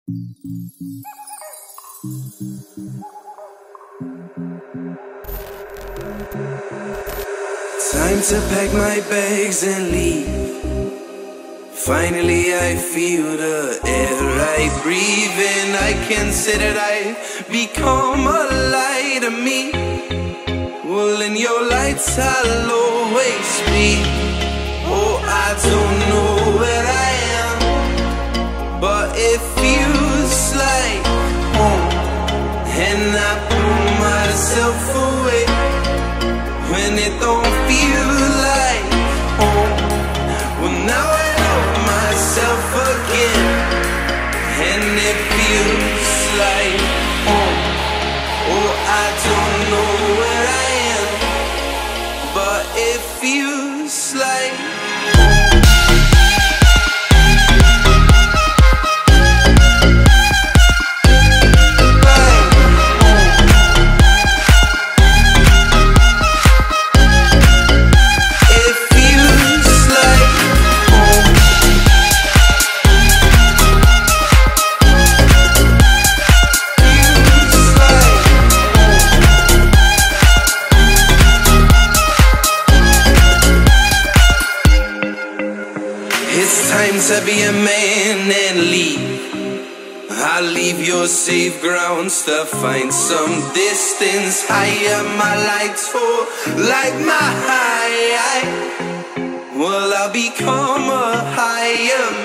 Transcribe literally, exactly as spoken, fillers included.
Time to pack my bags and leave. Finally I feel the air I breathe in. I can say that I've become a light to me. Well, in your lights I'll always be. Oh, I don't know where I am, but it feels like home. And I pull myself away when it don't feel like home. Well, now I love myself again, and it feels like home. Oh, I don't know where I am, but it feels like to be a man and leave. I'll leave your safe grounds to find some distance higher. My lights fall like my high. Well, I'll become a higher